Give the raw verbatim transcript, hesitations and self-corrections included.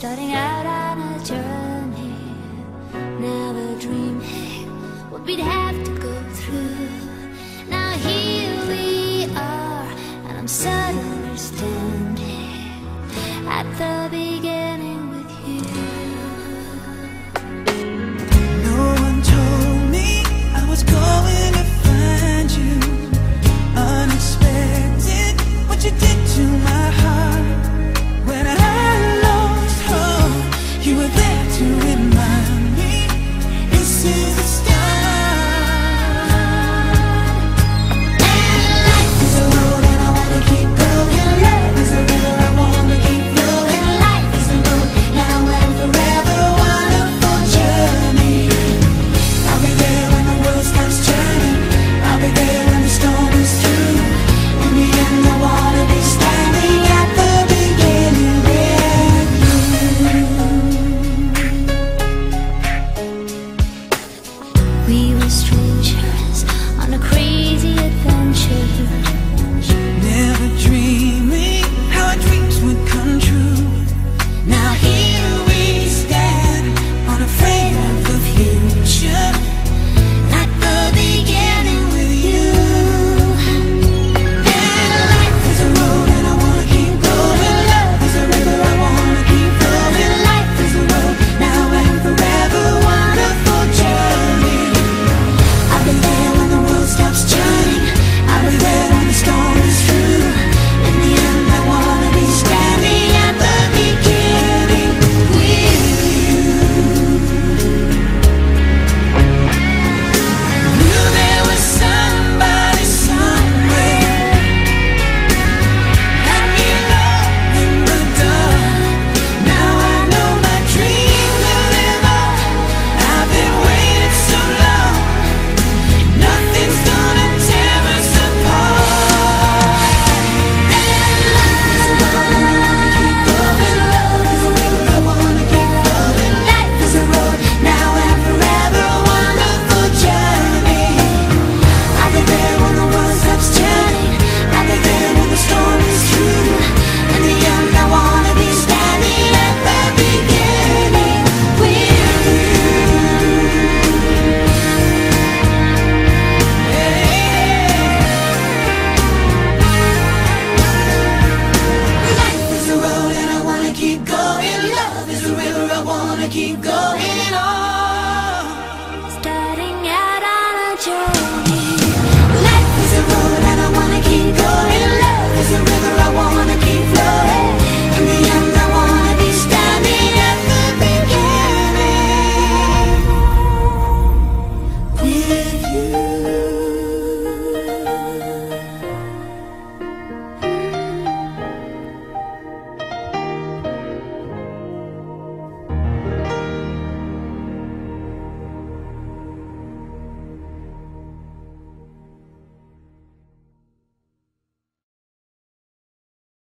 starting out on a journey, never dreaming what we'd have to go through. Now here we are, and I'm suddenly standing at the beginning with you. No one told me I was going to find you. Unexpected, what you did to my heart. When I lost hope, you were there to remind me this is the start. And life is a road and I wanna keep going. Love is a river I wanna keep flowing. Life is a road now and forever, wonderful journey. I'll be there when the world stops turning. I'll be there when the storm is through. In the end I wanna be standing at the beginning with you. We were strangers on a crazy adventure, Never dreaming how our dreams would come true. Now here we stand, unafraid of the future, at the beginning with you. And life is a road and I wanna keep going. Love is a river I wanna keep flowing. Life is a road now and forever, wonderful journey. I'll be there when the world stops turning. I'll be there when the storm is through. In the end I wanna be standing at the beginning with you. Knew there was somebody somewhere, had me low in the dark. Now I know my dream will live on. I've been waiting so long. Nothing's gonna tear us apart. And life is a road and I wanna keep going. Love is a river I wanna keep flowing. Life is a road now and forever, wonderful journey. I'll be there when the world stops turning. I'll be there when the storm is through. In the end I wanna be standing at the beginning with you. Life is a road and I wanna keep going. Love is a river I wanna keep going on. starting out on a journey. Life is a road and I wanna keep going. Love is a river I wanna keep flowing. In the end I wanna be standing at the beginning with you.